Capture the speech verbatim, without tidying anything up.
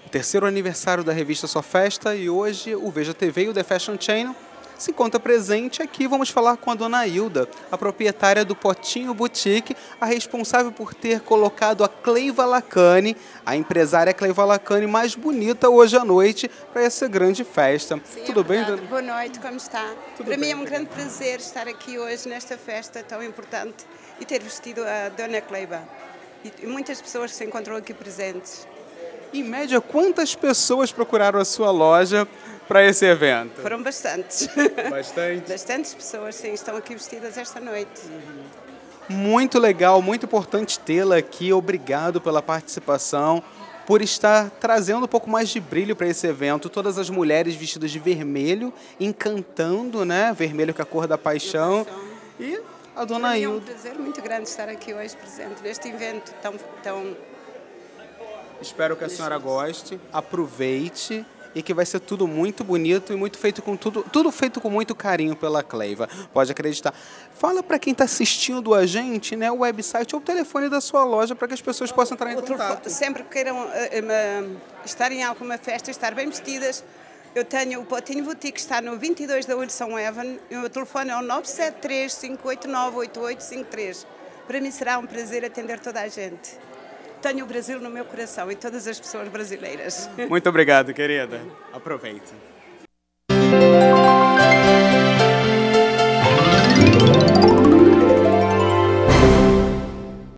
o terceiro aniversário da revista Só Festa e hoje o Veja T V e o The Fashion Channel se encontra presente aqui. Vamos falar com a dona Hilda, a proprietária do Potinho Boutique, a responsável por ter colocado a Cleiva Lacani, a empresária Cleiva Lacani mais bonita hoje à noite para essa grande festa. Sim, Tudo é bem, verdade. dona? Boa noite, como está? Tudo Para bem, mim é um obrigado. grande prazer estar aqui hoje nesta festa tão importante e ter vestido a dona Cleiva. E muitas pessoas se encontram aqui presentes. Em média, quantas pessoas procuraram a sua loja para esse evento? Foram bastantes. Bastante. Bastantes pessoas, sim, estão aqui vestidas esta noite. Muito legal, muito importante tê-la aqui. Obrigado pela participação, por estar trazendo um pouco mais de brilho para esse evento. Todas as mulheres vestidas de vermelho, encantando, né? Vermelho que é a cor da paixão. E a dona Para mim é um Hilda. prazer muito grande estar aqui hoje presente neste evento tão, tão Espero que a senhora goste, aproveite e que vai ser tudo muito bonito e muito feito com tudo, tudo feito com muito carinho pela Cleiva. Pode acreditar. Fala para quem está assistindo a gente, né, o website ou o telefone da sua loja para que as pessoas possam entrar em o telefone, contato. sempre que queiram uh, uh, estar em alguma festa, estar bem vestidas. Eu tenho o Potinho Boutique, que está no vinte e dois da Wilson Avenue, e o meu telefone é o nove sete três, cinco oito nove, oito oito cinco três. Para mim será um prazer atender toda a gente. Tenho o Brasil no meu coração e todas as pessoas brasileiras. Muito obrigado, querida. Aproveite.